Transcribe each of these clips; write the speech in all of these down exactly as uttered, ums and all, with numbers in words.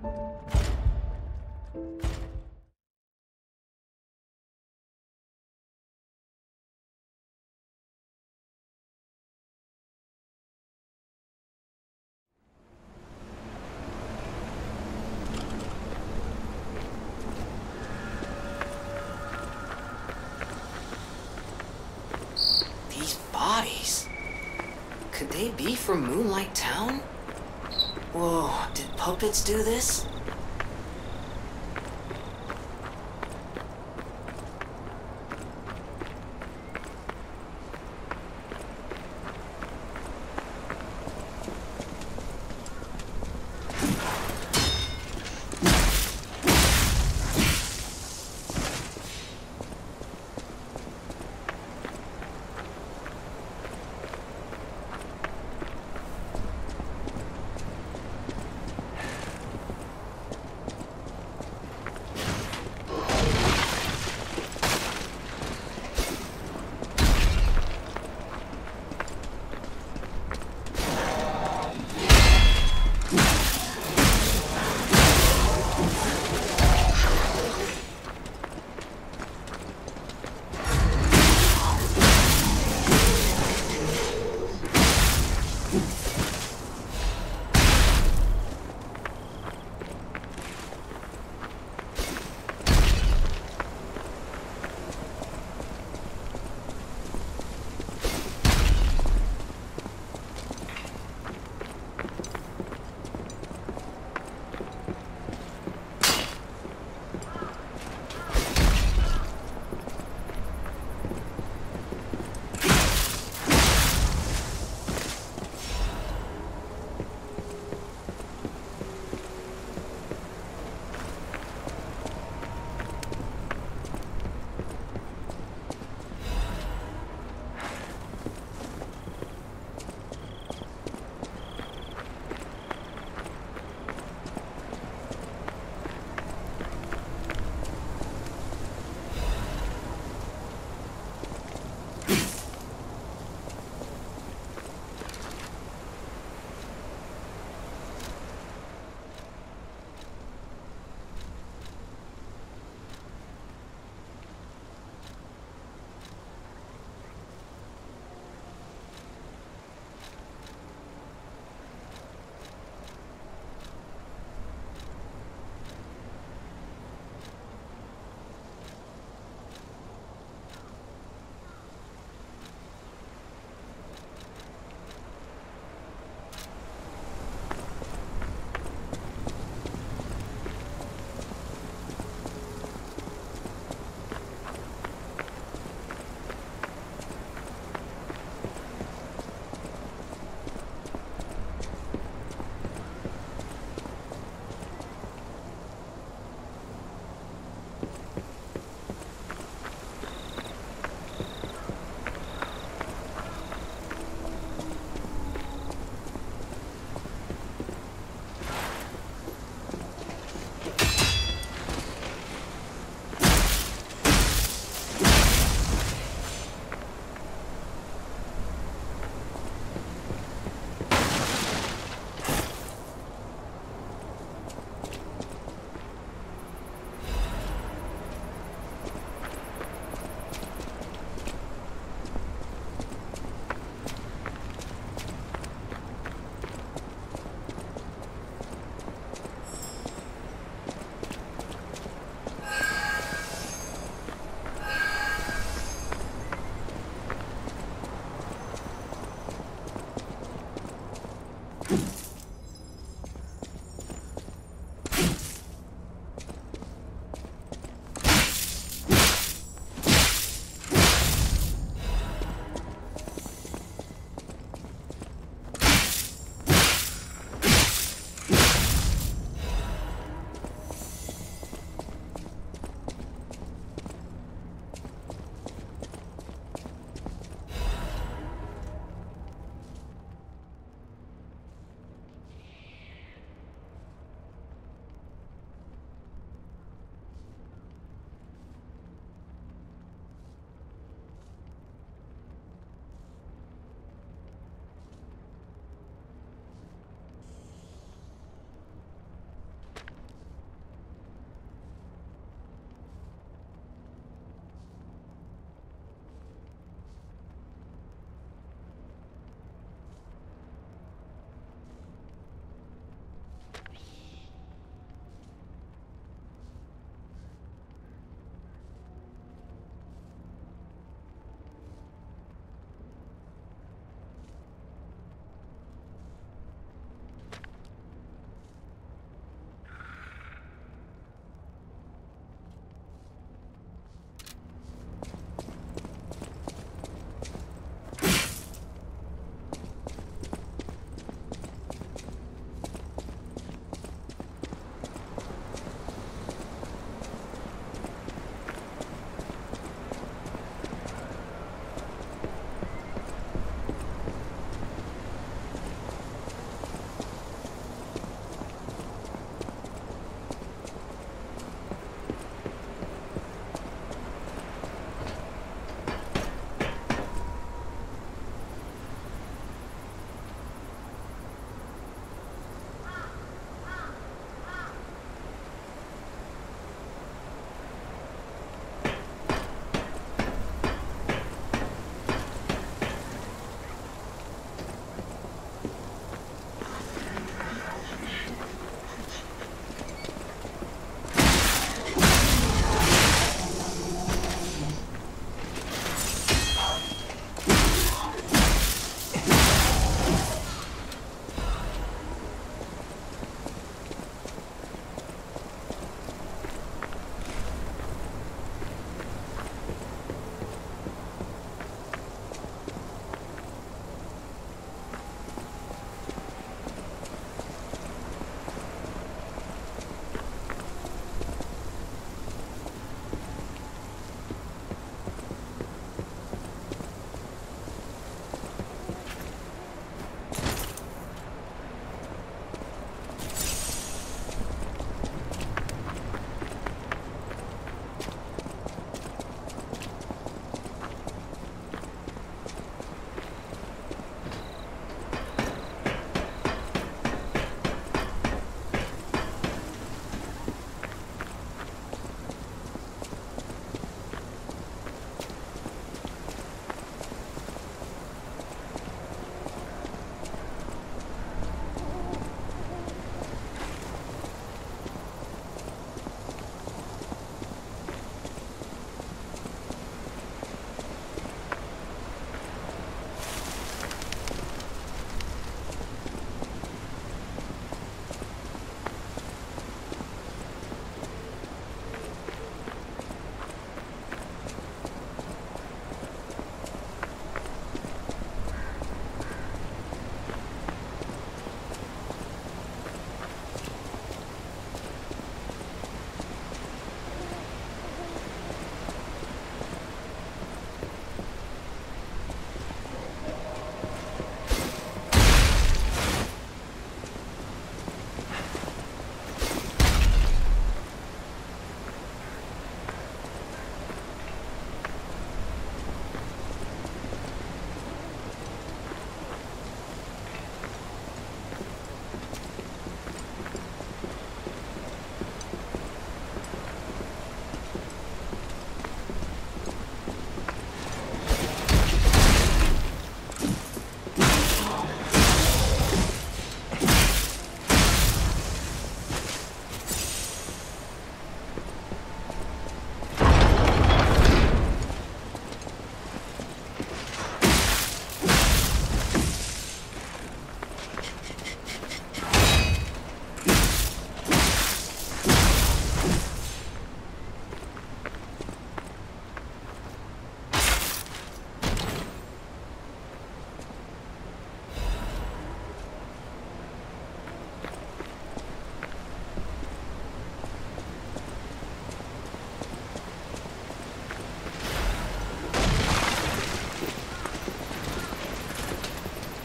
These bodies, could they be from Moonlight Town? Whoa, did puppets do this?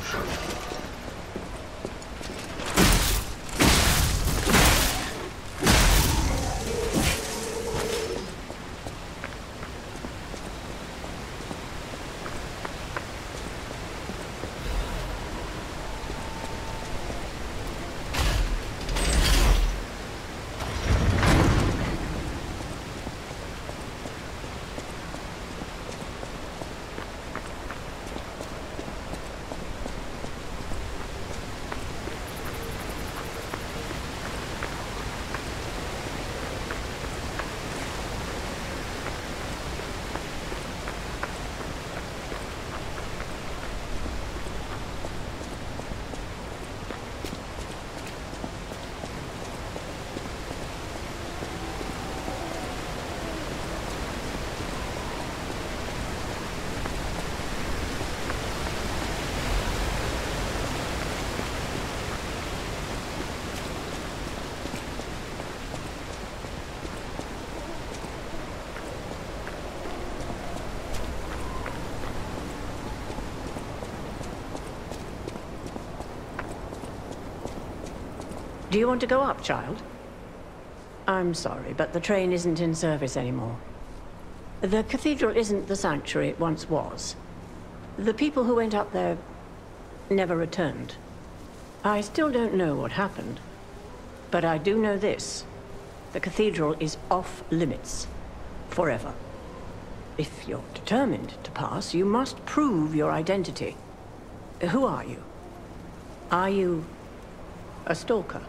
Do you want to go up, child? I'm sorry, but the train isn't in service anymore. The cathedral isn't the sanctuary it once was. The people who went up there never returned. I still don't know what happened, but I do know this. The cathedral is off limits. Forever. If you're determined to pass, you must prove your identity. Who are you? Are you a stalker?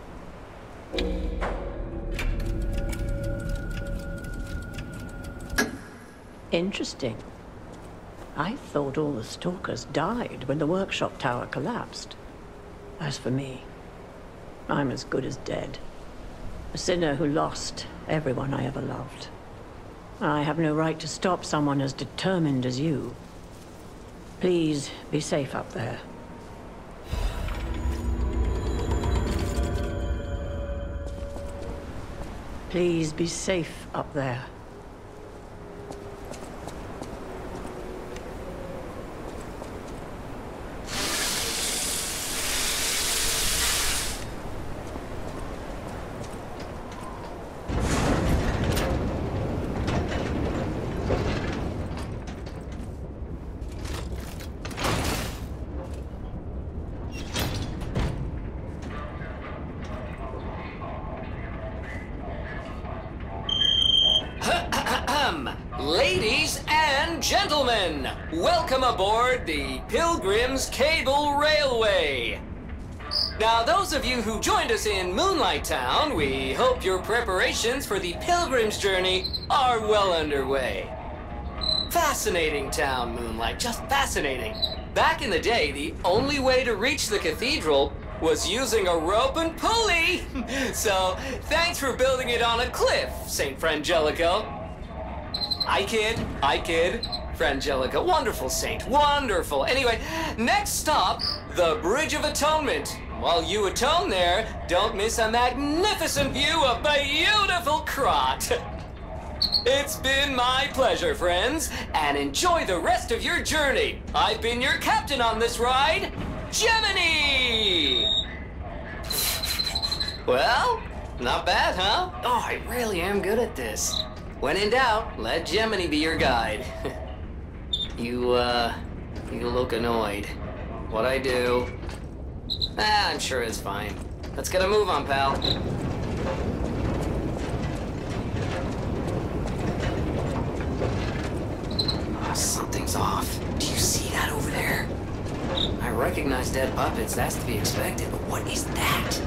Interesting. I thought all the stalkers died when the workshop tower collapsed. As for me, I'm as good as dead. A sinner who lost everyone I ever loved. I have no right to stop someone as determined as you. Please be safe up there. Please be safe up there. Ladies and gentlemen, welcome aboard the Pilgrim's Cable Railway. Now, those of you who joined us in Moonlight Town, we hope your preparations for the Pilgrim's journey are well underway. Fascinating town, Moonlight, just fascinating. Back in the day, the only way to reach the cathedral was using a rope and pulley. So, thanks for building it on a cliff, Saint Frangelico. I kid, I kid. Frangelica, wonderful saint, wonderful. Anyway, next stop, the Bridge of Atonement. While you atone there, don't miss a magnificent view of beautiful Krot. It's been my pleasure, friends, and enjoy the rest of your journey. I've been your captain on this ride, Gemini! Well, not bad, huh? Oh, I really am good at this. When in doubt, let Gemini be your guide. you, uh, you look annoyed. What I do? Ah, I'm sure it's fine. Let's get a move on, pal. Oh, something's off. Do you see that over there? I recognize dead puppets, that's to be expected, but what is that?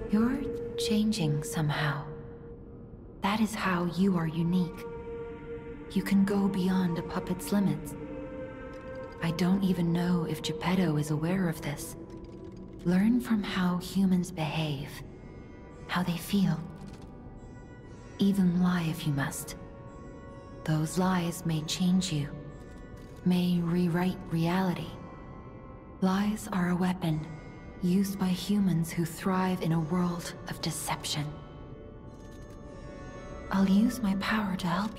You're changing somehow. That is how you are unique. You can go beyond a puppet's limits. I don't even know if Geppetto is aware of this. Learn from how humans behave, how they feel. Even lie if you must. Those lies may change you, may rewrite reality. Lies are a weapon, used by humans who thrive in a world of deception. I'll use my power to help you.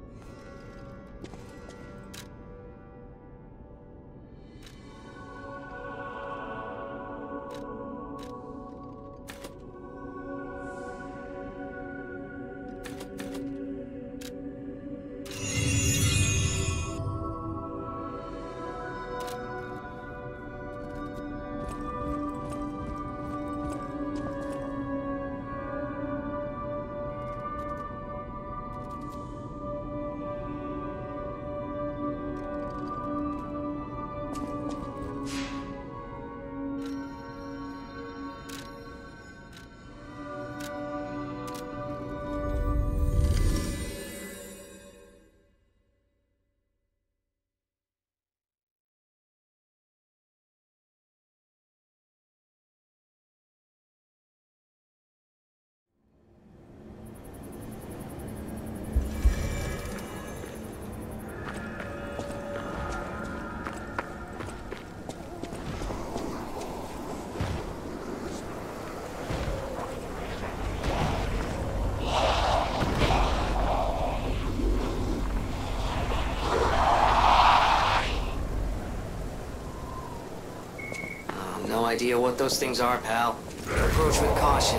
No idea what those things are, pal. Approach with caution.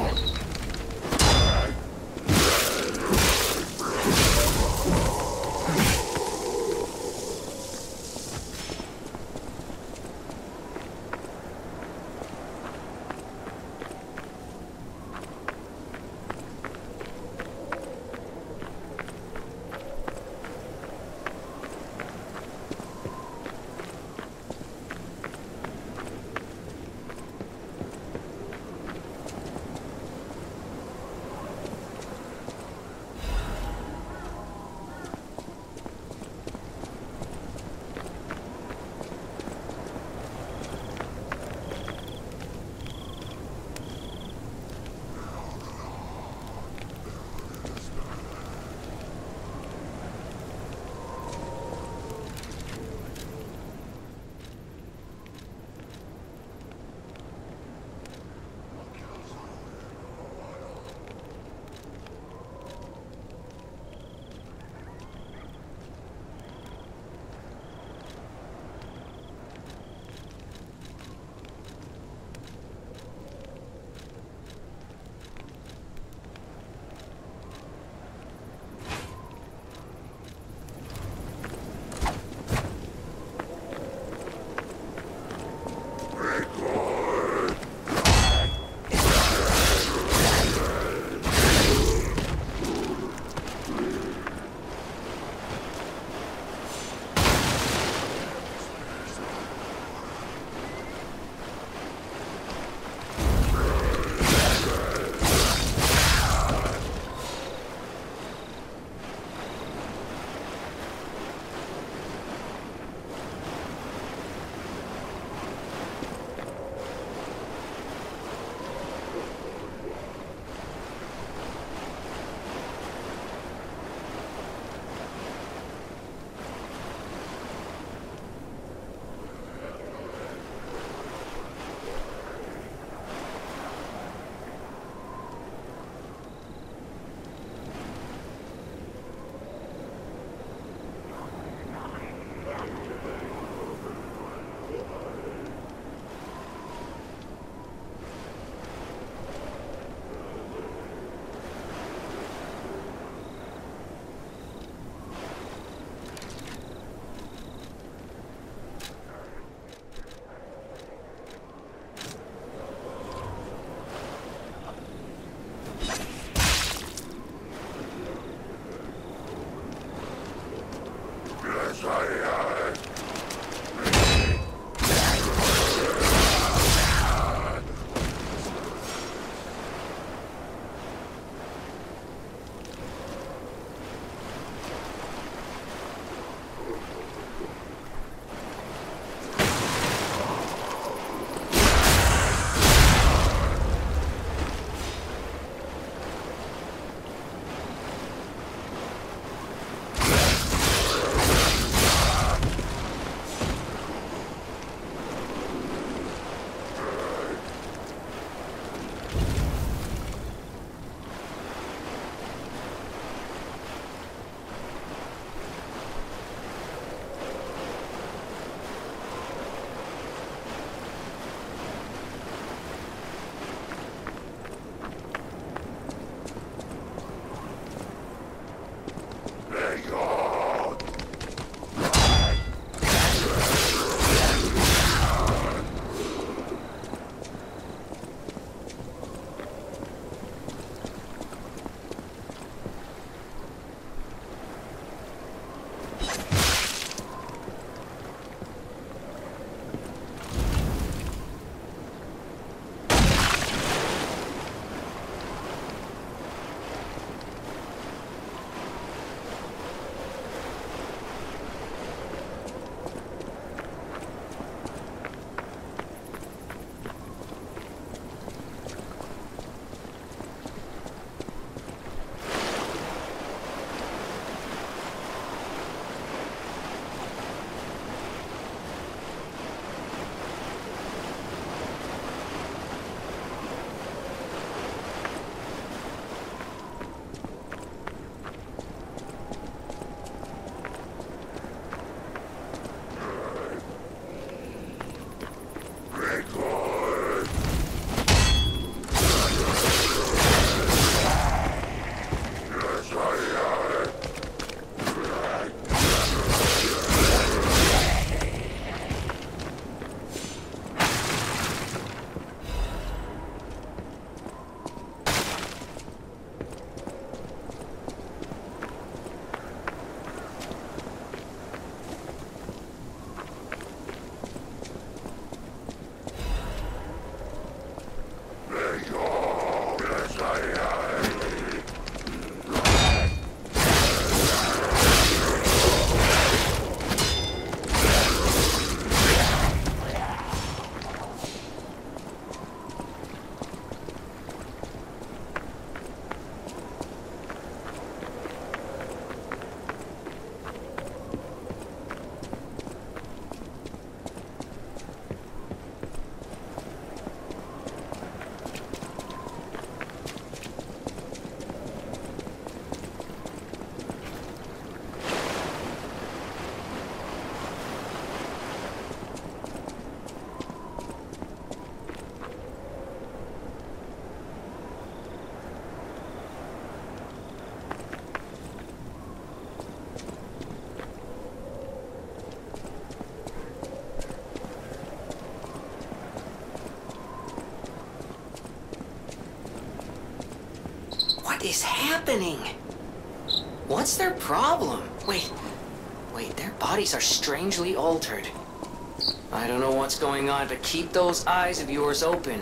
is happening? What's their problem? Wait, wait, their bodies are strangely altered. I don't know what's going on, but keep those eyes of yours open.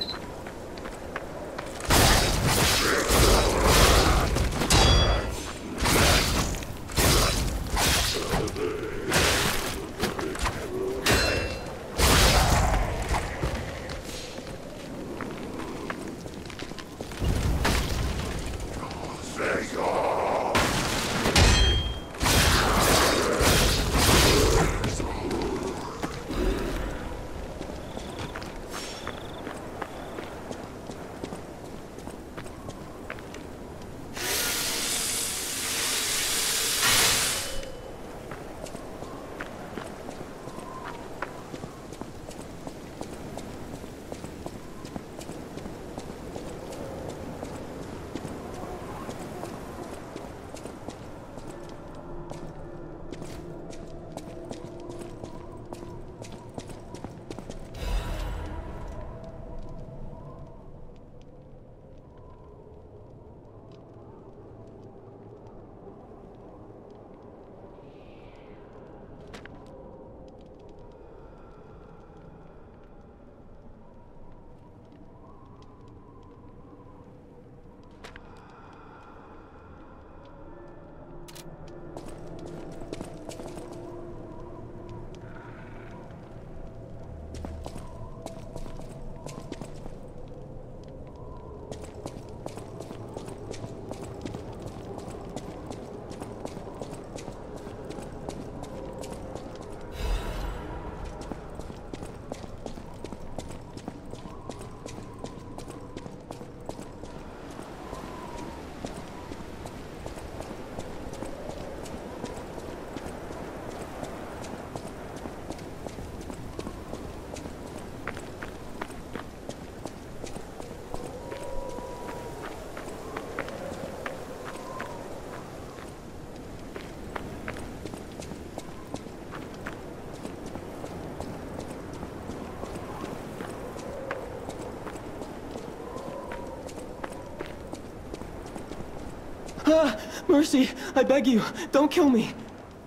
Ah, mercy, I beg you, don't kill me.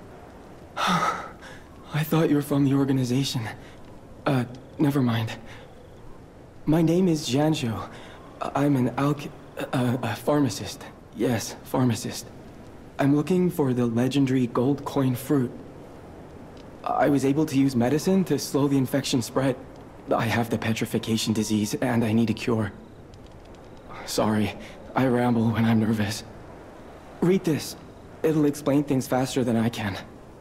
I thought you were from the organization. Uh, never mind. My name is Janjo. I'm an alch... Uh, a pharmacist. Yes, pharmacist. I'm looking for the legendary gold coin fruit. I was able to use medicine to slow the infection spread. I have the petrification disease, and I need a cure. Sorry, I ramble when I'm nervous. Read this. It'll explain things faster than I can.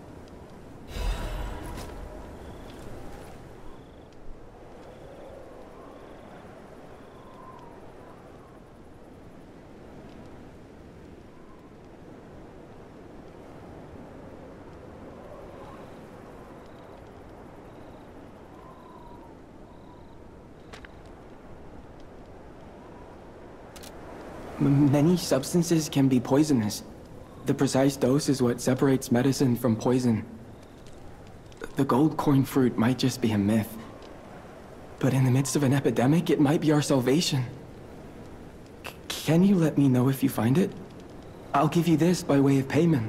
M- many substances can be poisonous. The precise dose is what separates medicine from poison. The gold coin fruit might just be a myth. But in the midst of an epidemic, it might be our salvation. C- can you let me know if you find it? I'll give you this by way of payment.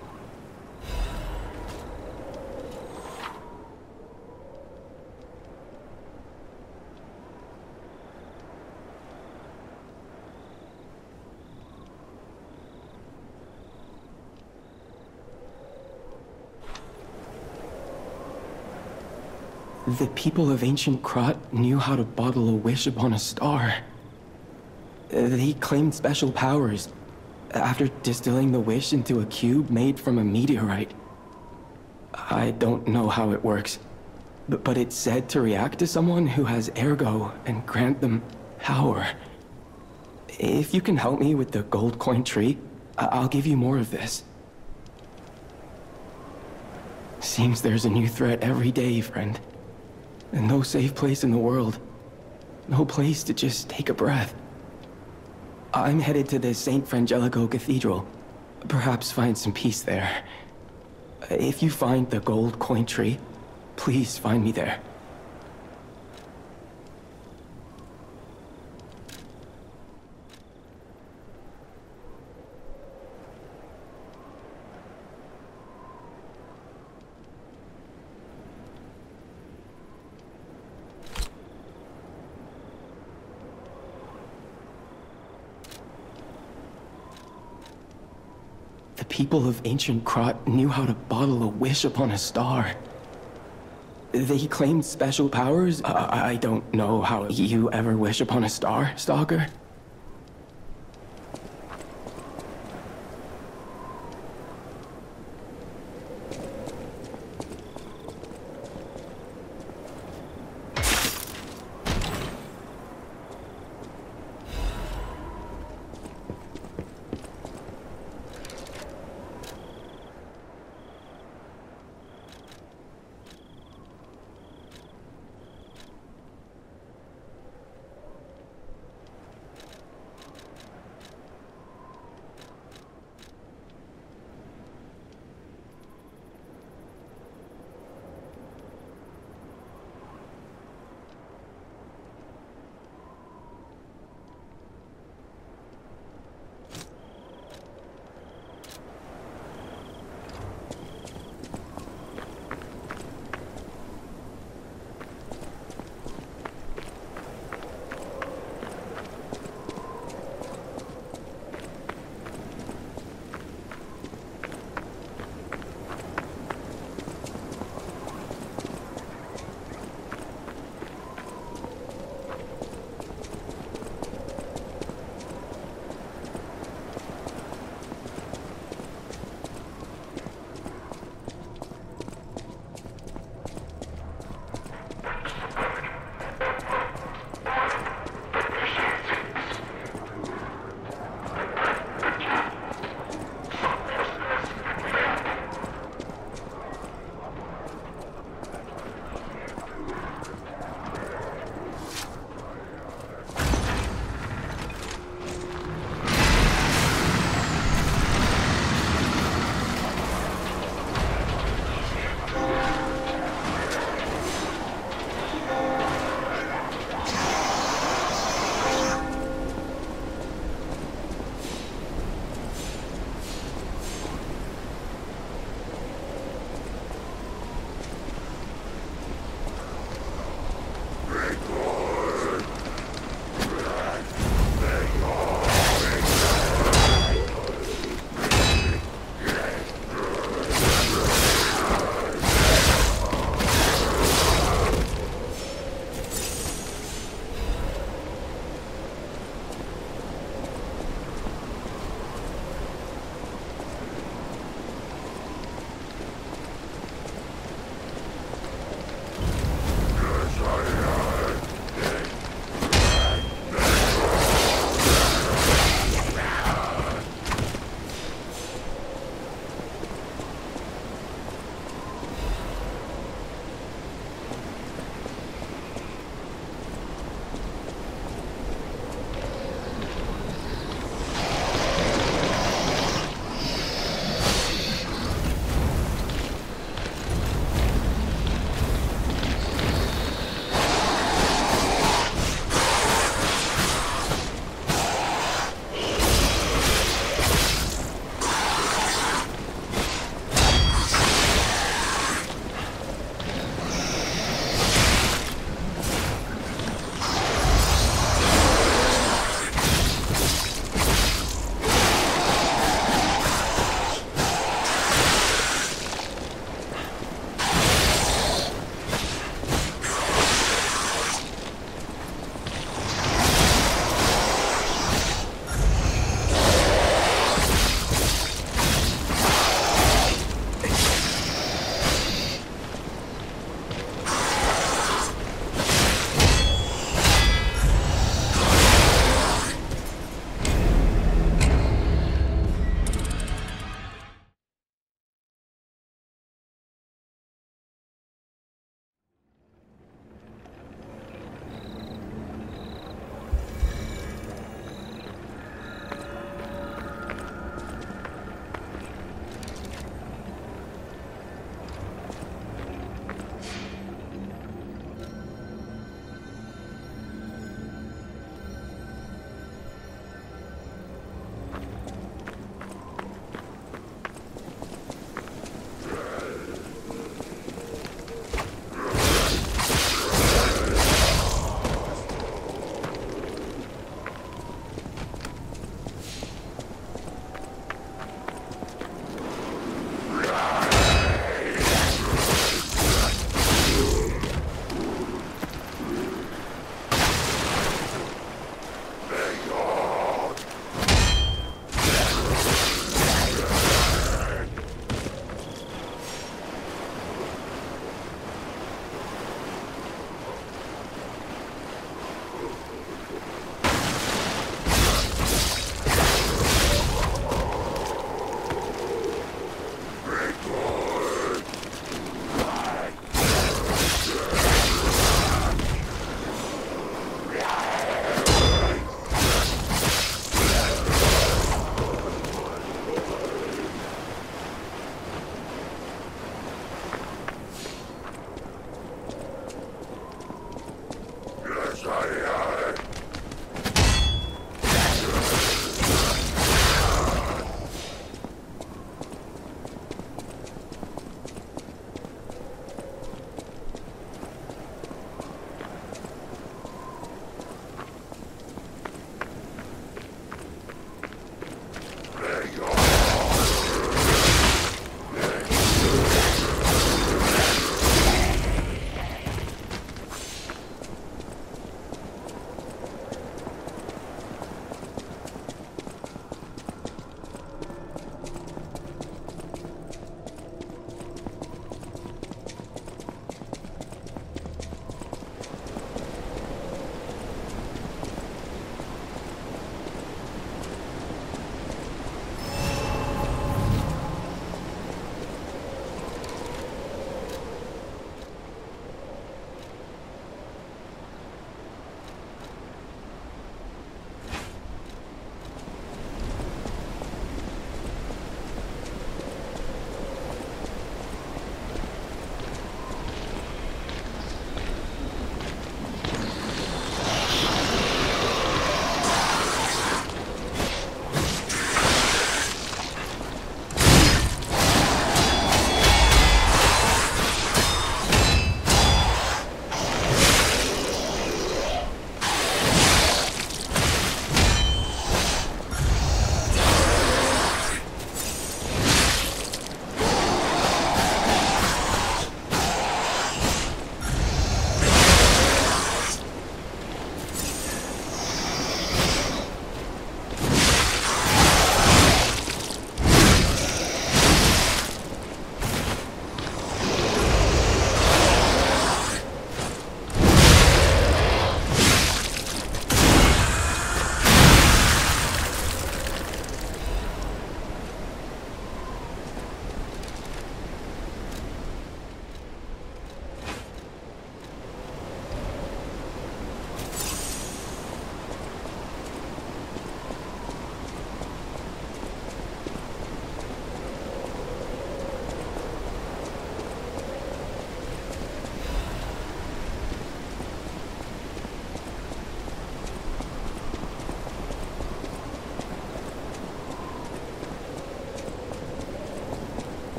The people of ancient Krat knew how to bottle a wish upon a star. Uh, They claimed special powers after distilling the wish into a cube made from a meteorite. I don't know how it works, but, but it's said to react to someone who has ergo and grant them power. If you can help me with the gold coin tree, I- I'll give you more of this. Seems there's a new threat every day, friend. And no safe place in the world. No place to just take a breath. I'm headed to the Saint Frangelico Cathedral. Perhaps find some peace there. If you find the gold coin tree, please find me there. people of ancient Krot knew how to bottle a wish upon a star. They claimed special powers. Uh, I don't know how you ever wish upon a star, Stalker.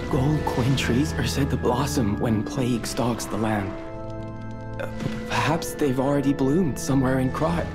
Gold coin trees are said to blossom when plague stalks the land. Uh, perhaps they've already bloomed somewhere in Krot.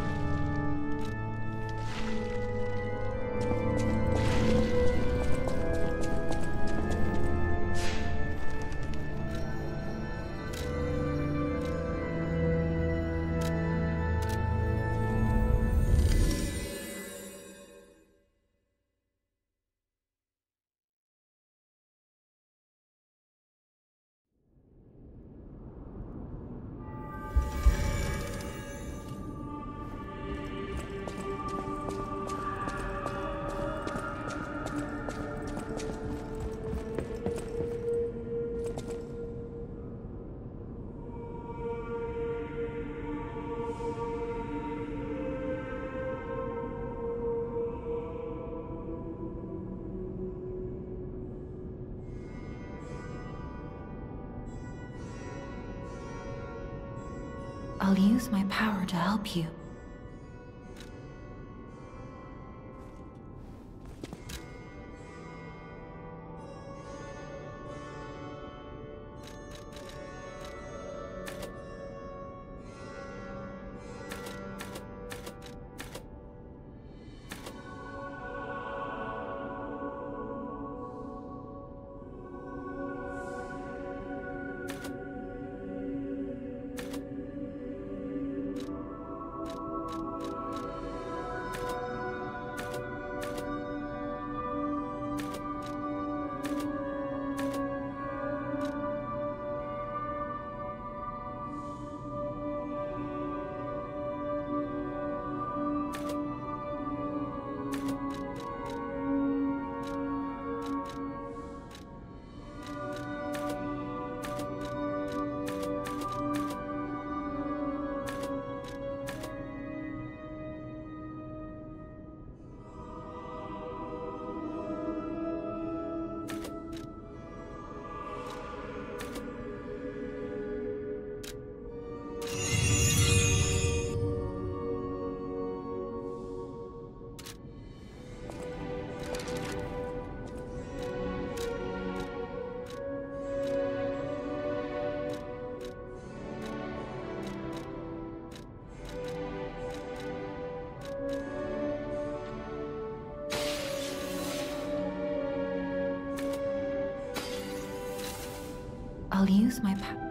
I'll use my power to help you. I'll use my power.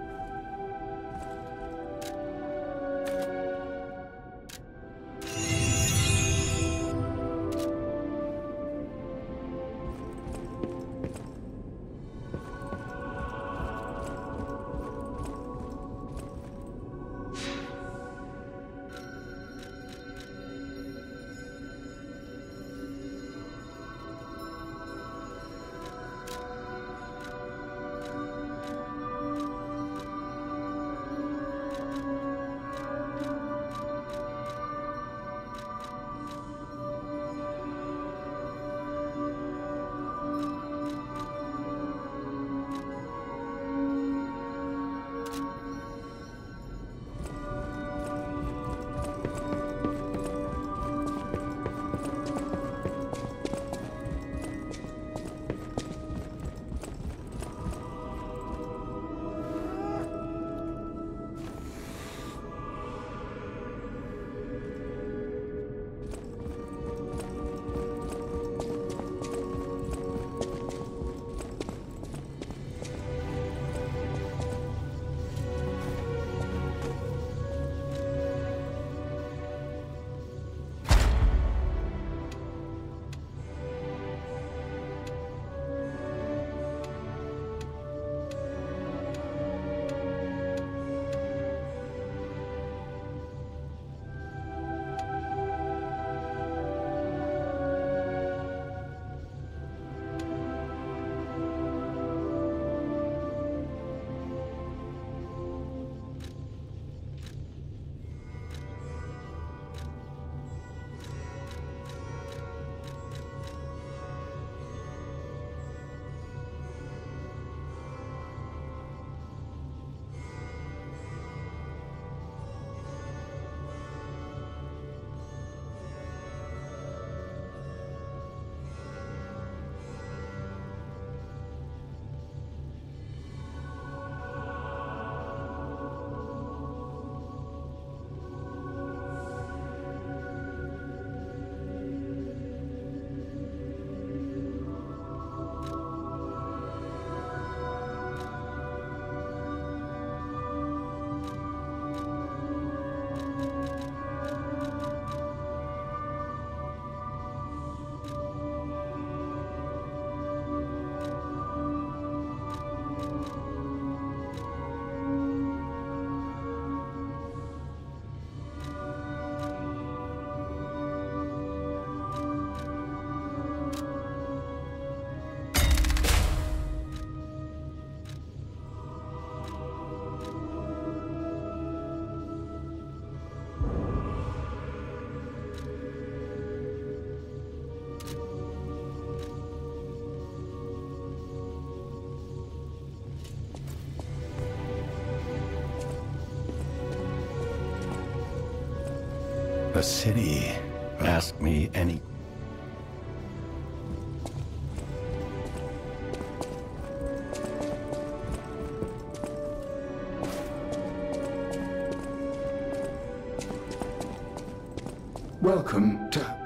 a city. Ask me any... Welcome to...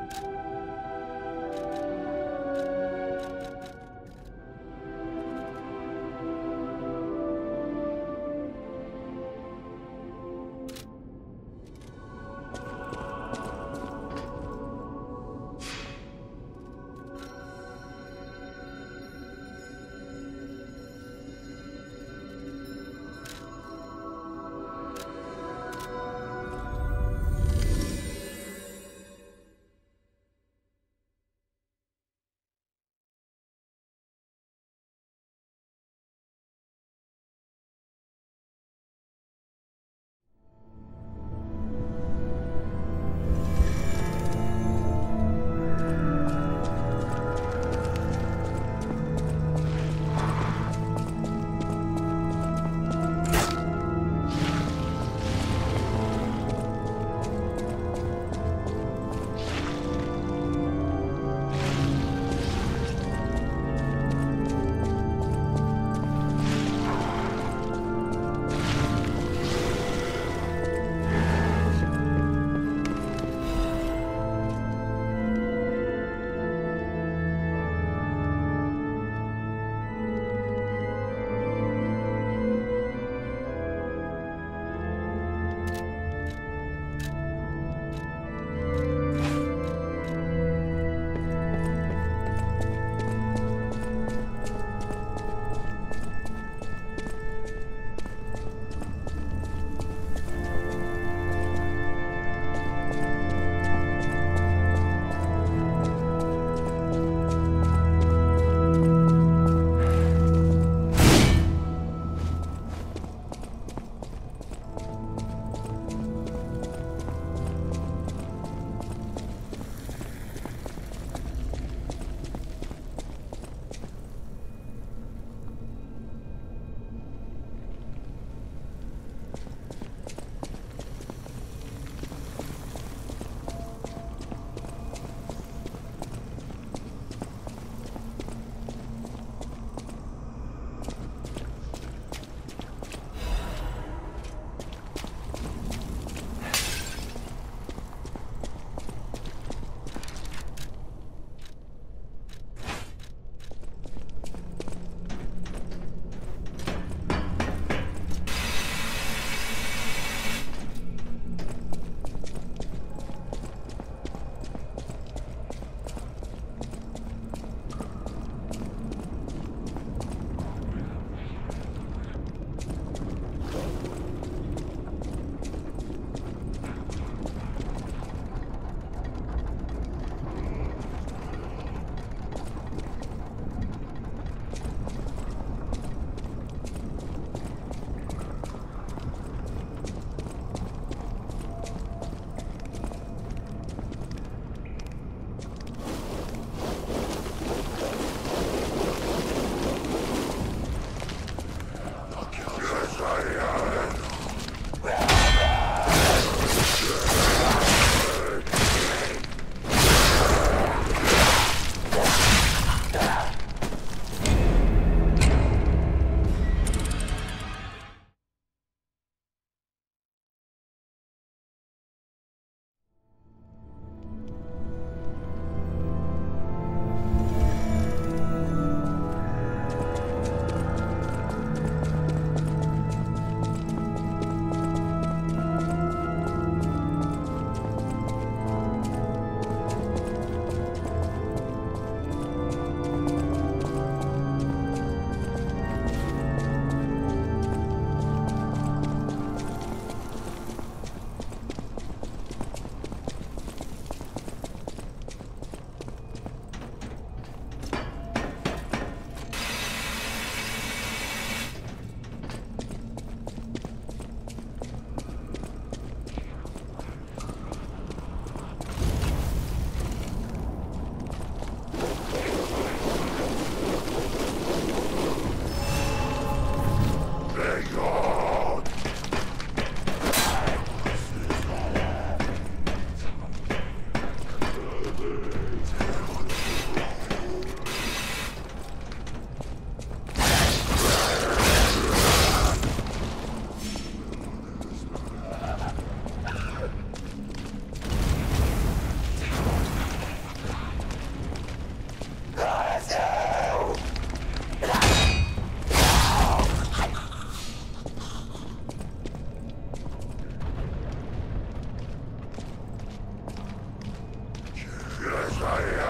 I